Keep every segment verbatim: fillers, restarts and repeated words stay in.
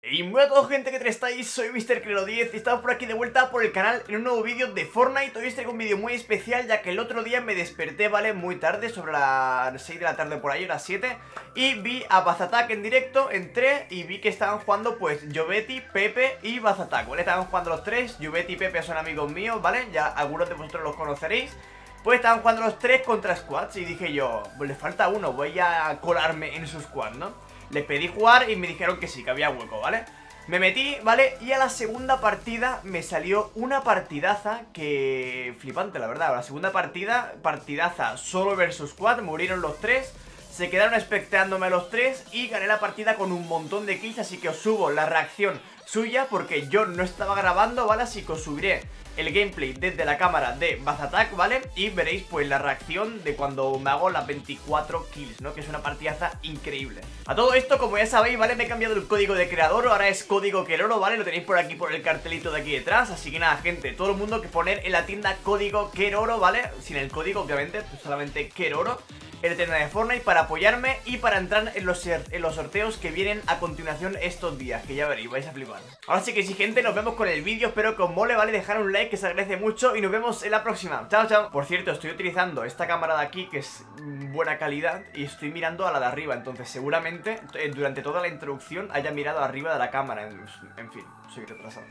Y muy a todos, gente, que tal estáis, soy mister Crero diez y estamos por aquí de vuelta por el canal en un nuevo vídeo de Fortnite. Hoy os traigo un vídeo muy especial, ya que el otro día me desperté, ¿vale? Muy tarde, sobre las seis de la tarde por ahí, las siete. Y vi a Bazattack en directo, entré y vi que estaban jugando pues Joveti, Pepe y Bazattack, ¿vale? Estaban jugando los tres, Joveti y Pepe son amigos míos, ¿vale? Ya algunos de vosotros los conoceréis. Pues estaban jugando los tres contra squads y dije yo, pues le falta uno, voy a colarme en su squad, ¿no? Les pedí jugar y me dijeron que sí, que había hueco, ¿vale? Me metí, ¿vale? Y a la segunda partida me salió una partidaza que... flipante, la verdad. La segunda partida, partidaza solo versus squad, murieron los tres. Se quedaron expectándome los tres y gané la partida con un montón de kills. Así que os subo la reacción suya porque yo no estaba grabando, ¿vale? Así que os subiré el gameplay desde la cámara de Bazattack, ¿vale? Y veréis pues la reacción de cuando me hago las veinticuatro kills, ¿no? Que es una partidaza increíble. A todo esto, como ya sabéis, ¿vale? Me he cambiado el código de creador, ahora es código Keroro, ¿vale? Lo tenéis por aquí, por el cartelito de aquí detrás. Así que nada, gente, todo el mundo que poner en la tienda código Keroro, ¿vale? Sin el código, obviamente, pues solamente Keroro en la tienda de Fortnite para apoyarme y para entrar en los, en los sorteos que vienen a continuación estos días, que ya veréis, vais a flipar. Ahora sí que sí, gente, nos vemos con el vídeo, espero que os mole, ¿vale? Dejar un like, que se agradece mucho y nos vemos en la próxima. Chao, chao. Por cierto, estoy utilizando esta cámara de aquí, que es buena calidad, y estoy mirando a la de arriba, entonces seguramente eh, durante toda la introducción haya mirado arriba de la cámara, en, en fin, soy retrasado.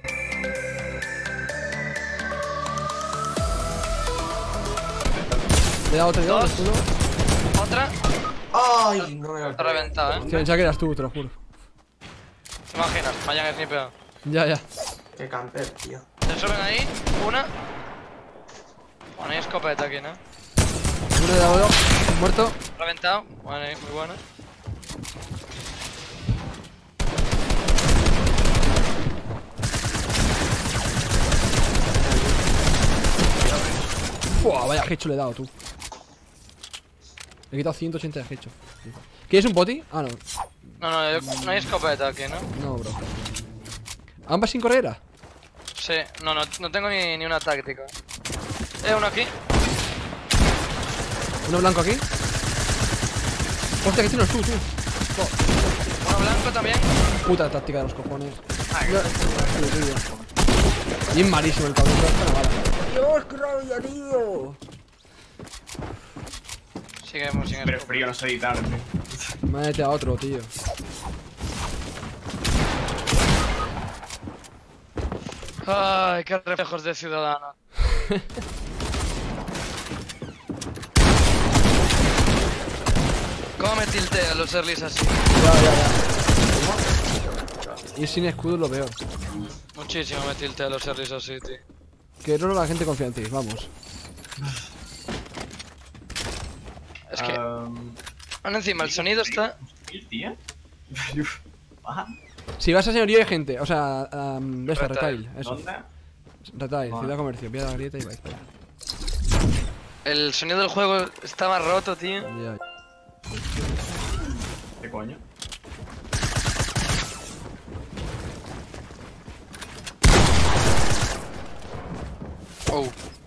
Le he dado otro, dos, uno. Otra. Ay, no me Está reventado, eh. Sí, pensaba que eras tú, te lo juro. ¿Te imaginas? Me hayan snipeado. Ya, ya. Qué camper, tío. Se suben ahí. Una. Bueno, hay escopeta aquí, ¿no? Uno de oro, muerto. Reventado. Bueno, muy bueno. Fua, vaya headshot le he dado, tú. Le he quitado ciento ochenta de headshot. ¿Quieres un poti? Ah, no. No, no, no hay escopeta aquí, ¿no? No, bro. ¿Ambas sin corredera? Sí, no, no, no tengo ni, ni una táctica. Eh, uno aquí. Uno blanco aquí. Hostia, que tienes tú, tú. Uno blanco también. Puta táctica de los cojones. No. Bien malísimo el cabrón. Dios, qué rabia, tío. Seguimos sin Pero escopeta. frío, no sé editar, tío. Mete a otro, tío. Ay, qué reflejos de ciudadano. ¿Cómo me tiltea los earlys así? Ya, ya, ya. Ir sin escudo es lo peor. Muchísimo me tiltea los earlys así, tío. Que no la gente confía en ti, vamos. Es que, Um, bueno, encima el sonido está... ¿El tío? Baja. Si vas a señorío hay gente, o sea, um, esta, retail, eso. ¿Dónde? Retail, Vale. ciudad comercio, pilla la grieta y vais para allá. El sonido del juego estaba roto, tío. Ya. ¿Qué coño? Oh.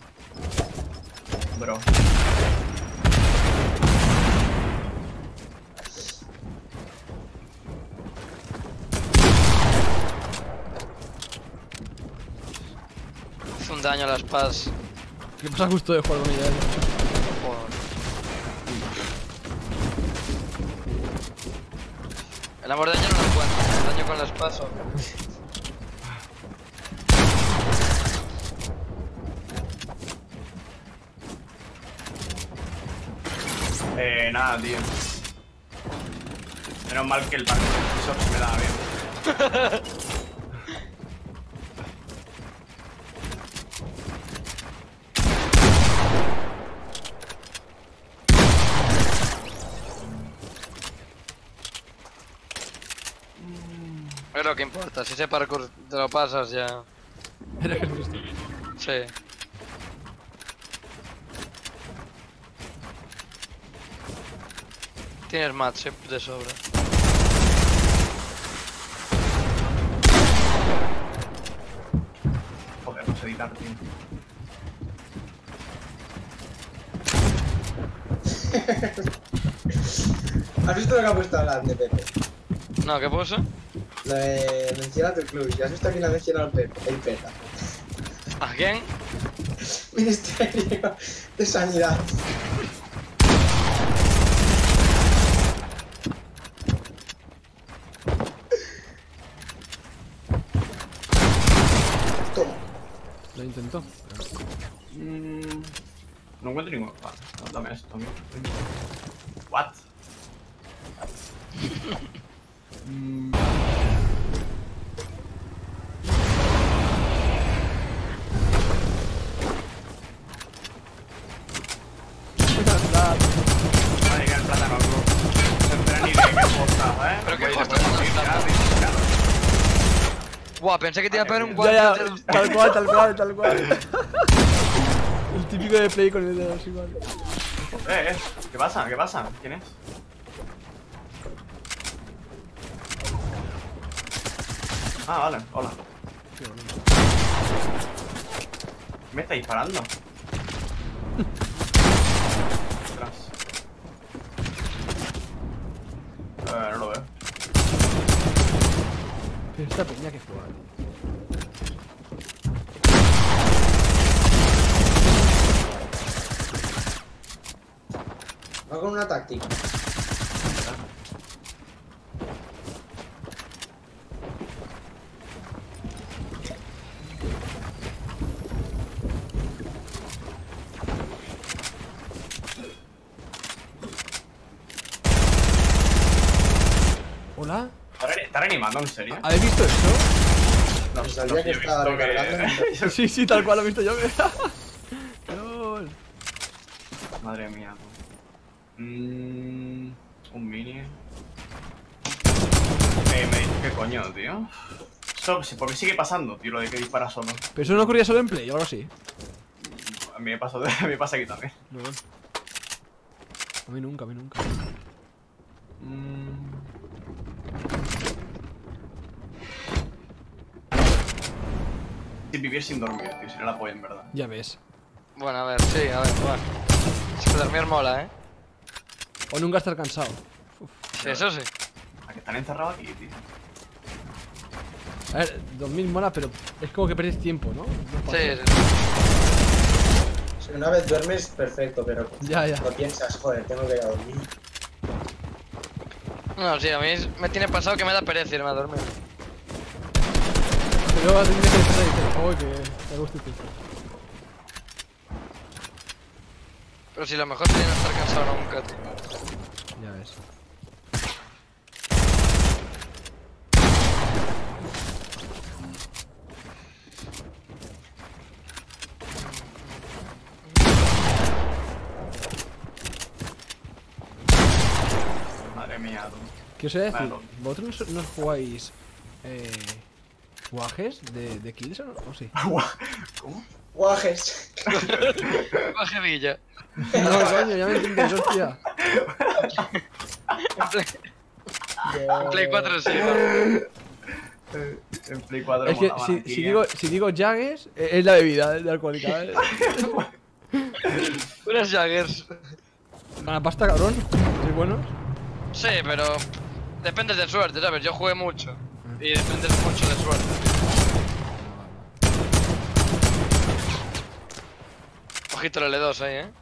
Bro. Hizo un daño a las pads. ¿Qué pasa justo de jugar con ella? eh? El amor daño no lo encuentro. El daño con las pads. o- Eh, nada, tío. Menos mal que el parque de se me daba bien. Es lo que importa. Si ese parkour te lo pasas ya. Era que justo. Sí. Tienes match de sobra. Joder, no sé editar, tío. ¿Has visto lo que ha puesto Alan de Pepe? No, ¿qué puso? Eh, menciona tu club. ¿Ya has visto quién ha mencionado el Pepe? El PETA. ¿A quién? Ministerio de Sanidad. Toma. Lo intentó. Mm, no encuentro ningún. Vale, no, dame esto. Mira. What? mm. Madre que el plátano, bro. No tendrá ni idea qué posta, ¿eh? Pero qué Oye, posta, se puede no, ir no, ya, no. riscado. Buah, pensé que te iba a pegar un Ya, guante. ya, del- tal cual, tal cual, tal cual. El típico de play con el dedo así igual. Eh, eh, ¿qué pasa? ¿Qué pasa? ¿Quién es? Ah, vale, hola. Me está disparando. Ostras. Eh, no lo veo. Pero esta peña que juega, tío. Va con una táctica. ¿Hola? ¿Está re- ¿Está reanimando en serio? ¿Habéis visto eso? No, Pues sabía que yo he estaba visto recargando. Sí, sí, tal cual lo he visto yo. Lol. Madre mía, tú. Mm, un mini. Eh, me dice, ¿qué coño, tío? Eso, ¿por qué sigue pasando, tío, lo de que dispara solo? Pero eso no ocurría solo en play o algo así. A mí me pasa, a mí me pasa aquí también. Lol. A mí nunca, a mí nunca. Mm. Sin vivir sin dormir, tío, sería la polla en verdad. Ya ves. Bueno, a ver, sí, a ver, bueno. Es que dormir mola, ¿eh? O nunca estar cansado. Sí, eso sí. A que están encerrados aquí, tío. A ver, dormir mola, pero es como que pierdes tiempo, ¿no? No Sí, pasa. sí. Si una vez duermes, perfecto, pero Ya, ya. lo piensas, joder, tengo que ir a dormir. No, sí, a mí me tiene pasado que me da pereza irme a dormir. Pero luego tendría que estar ahí y dices, oh, que te gusta esto. Pero si lo mejor sería no estar cansado nunca, tío. Ya ves. Madre mía, tú. ¿Qué os voy a decir? Vale. ¿Vosotros no, no jugáis eh, guajes de, de kills o, no? ¿O sí? ¿Cómo? Guajes. Baje Villa. No, coño, ya me entiendes, hostia. En Play, en Play cuatro sí, ¿no? En Play cuatro Es que molaban si, aquí, si eh. digo, si digo Jaggers, eh, es la bebida de alcohólica. ¿eh? Unas Jaggers. Para pasta, cabrón. ¿Soy buenos? Sí, pero depende de suerte, ¿sabes? Yo jugué mucho. Y depende mucho de suerte. Ojito el L dos ahí, ¿eh?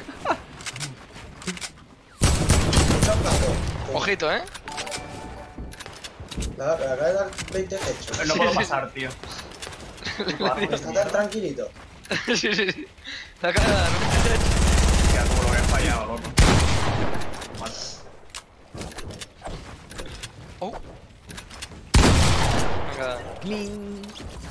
Ojito, ¿eh? Nada, pero acaba de dar veinte hechos. No puedo pasar, tío. Está tan tranquilito. sí, sí, sí. La cara, ¿no? Ya, como lo he fallado, loco. Vale. Oh. Venga. Cling.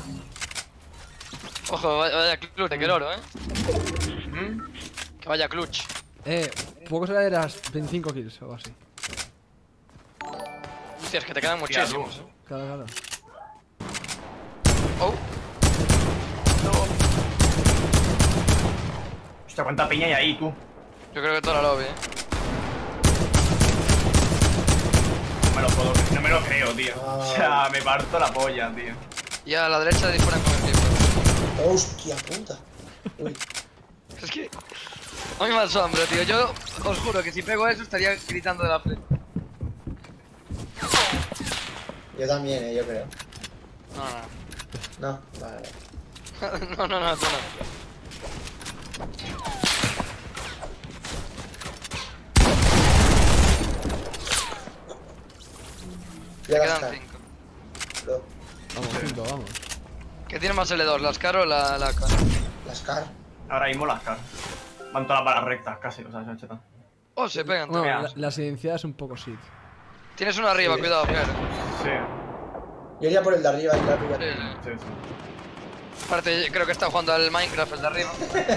Ojo, vaya, vaya clutch, que el oro, ¿eh? ¿Mm? Que vaya clutch. Eh, poco será de las veinticinco kills o algo así. Hostia, es que te quedan Hostia, muchísimos. tú. ¿eh? Claro, claro. Oh. Hostia, cuánta peña hay ahí, tú. Yo creo que toda la lobby, ¿eh? No me lo puedo creer, no me lo creo, tío. O sea, me parto la polla, tío. Y a la derecha disparan con el tiempo. Hostia puta. Uy. Es que... A mí me asombro, tío. Yo os juro que si pego eso estaría gritando de la frente. Yo también, eh, yo creo. No, No, vale. no. no, no, no, tú no. Ya Me las quedan están. cinco. Lo- Vamos, cinco, vamos. ¿Qué tiene más L dos, la Scar o la, la K? Las car. Ahora mismo las caras. Van todas las balas rectas, casi, o sea, se han chetado. Oh, se pegan Bueno, también. la, la silenciada es un poco shit. Tienes uno arriba, Sí. cuidado, Pierre. Sí, Yo iría por el de arriba y la arriba. Sí, sí. sí, sí. Aparte, creo que está jugando al Minecraft, el de arriba.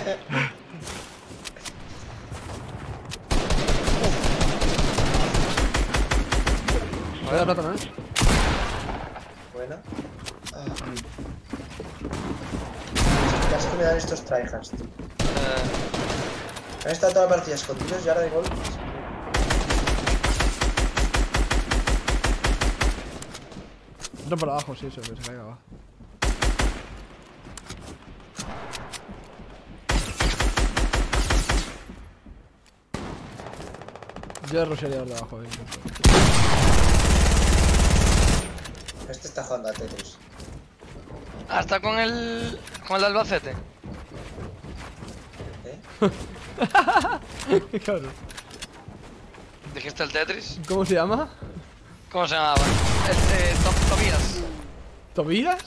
Voy a dar plátano, eh. Bueno. Ah. Ya es que me dan estos tryhards, tío. Eh, Han estado toda la partida escondidos y ahora de golpe. Entra por abajo, sí, eso, que se caiga abajo. Yo rushearía los de abajo, eh. Este está jugando a Tetris. hasta con el. con el de Albacete. ¿Eh? Cabrón. ¿Dijiste el Tetris? ¿Cómo se llama? ¿Cómo se llamaba? Este. To- Tobías. ¿Tobías?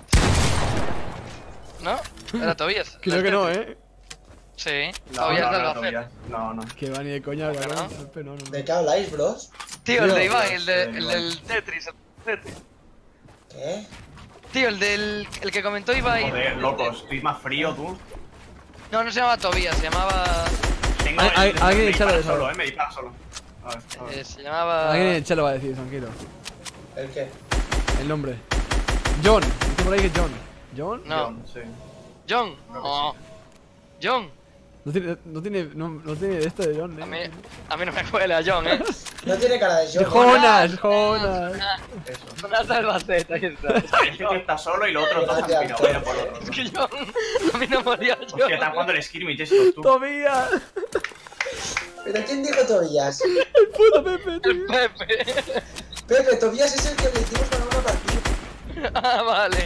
¿No? Era Tobías. Creo del que no, Tetris. eh. Sí, No, Tobías no, del no, Albacete. Tobías. No, no. Que va ni de coña, ¿Cómo que cabrón. no? No, no, no. ¿De qué habláis, bros? Tío, el de Tío, Ibai, el, de, pues, el eh, del Tetris, el Tetris. ¿Qué? Tío, el del. el que comentó Ibai. Joder, locos, estoy más frío, tú. No, no se llamaba Tobías, se llamaba. Tengo Hay- hay- el- alguien me echarlo dispara de solo, solo. eh, me dispara solo. A ver, a ver. eh, se llamaba. Alguien en el chat lo va a decir, tranquilo. ¿El qué? El nombre. John. Dice por ahí que John. ¿John? No. John, sí. John. Creo que Oh. John. No tiene, no tiene, no, no tiene de esto de John, eh. A mí, a mí no me cuela John, eh. No tiene cara de De John. Jonas, Jonas. Eso. Jonas Albacete, ahí está. Este tío está solo y los otros dos han Gracias, pirado vaya por otro. Es que John. A mí no moría John. Hostia, están jugando el skirmish estos, tú. Tobías. ¿Pero quién dijo Tobías? El puto Pepe, tío. Pepe. Pepe, Tobías es el que le hicimos para una partida. Ah, vale.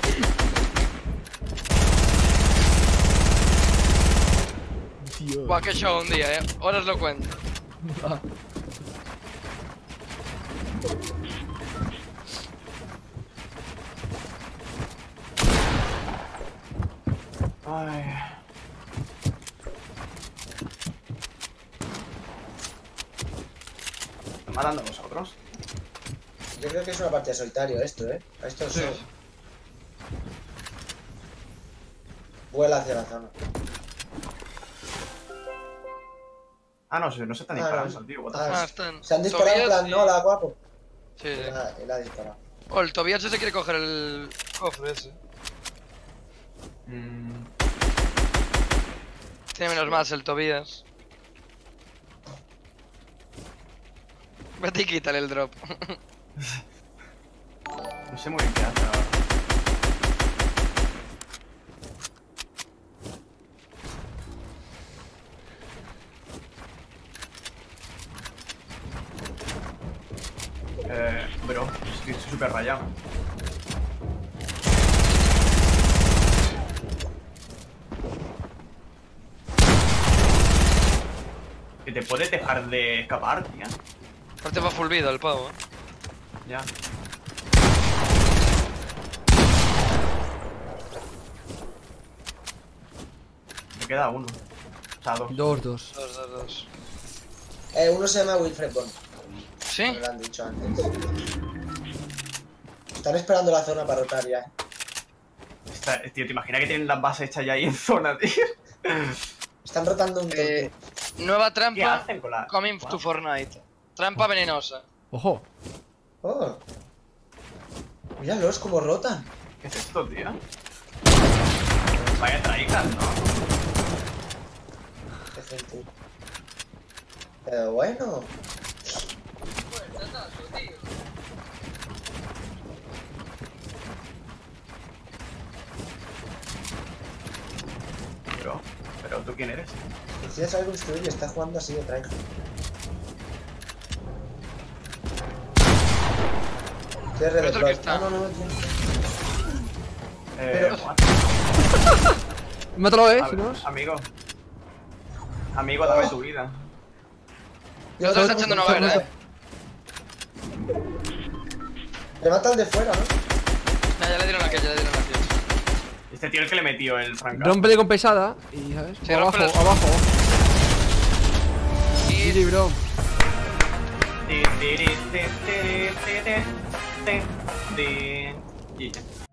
Tío. Buah, qué show un día, eh. Ahora os lo cuento. Ah. Ay. ¿Están matando a vosotros? Yo creo que es una partida solitario esto, ¿eh? A esto Sí. solo. Vuela hacia la zona. Ah, no, sí, no se están Ah, disparando, no. tío. What the Ah, fuck. Ah, están. Se han disparado en Tobías plan, y- no, la guapo. Sí, sí. Él ha, él ha disparado. Oh, el Tobías se quiere coger el cofre ese. Mm, Tiene menos más el Tobías. Vete y quítale el drop. no sé muy bien qué hace ahora. Eh, bro, estoy súper rayado. Que te puedes dejar de escapar, tía. Aparte va full vida el pavo, eh. Ya. Me queda uno. O sea, dos. Dos, dos. Dos, dos, dos. Eh, uno se llama Wilfred Bond. ¿Sí? Me lo han dicho antes. Están esperando la zona para rotar ya. Está- tío, ¿te imaginas que tienen las bases hechas ya ahí en zona, tío? Están rotando un Eh, toque. nueva ¿Qué trampa. hacen con la...? Coming to Fortnite. Trampa venenosa. Ojo. Oh. Míralos cómo rotan. ¿Qué es esto, tío? Vaya traigas, ¿no? Qué gente. Pero bueno. Pero, pero ¿tú quién eres? Decía saber construir y está jugando así de tryhard. Cierre de Esto plot. que está. Ah, no, no, no tiene. Eh, Pero- what? Mátalo, eh, A- si no es. Amigo. Amigo, dame tu vida. Lo estás echando una vaina, eh. Le mata al de fuera, ¿no? Ya, ya le dieron la kill, ya le dieron la kill. Este tío el que le metió el Frank. Rompele con pesada y, ¿sabes? Sí, abajo, rómpele. abajo. Y G G, bro. Ti, ti, ti, ti, ti, ti, ti, ti, ti. Y ya.